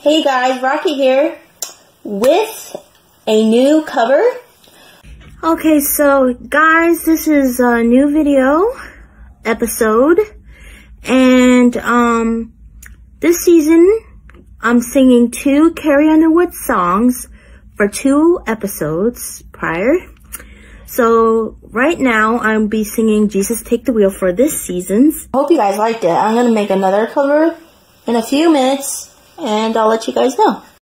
Hey guys, Rocky here with a new cover. Okay, so guys, this is a new video episode, and this season I'm singing 2 Carrie Underwood songs for 2 episodes prior. So right now I'll be singing Jesus Take the Wheel for this season's. I hope you guys liked it. I'm gonna make another cover in a few minutes, and I'll let you guys know.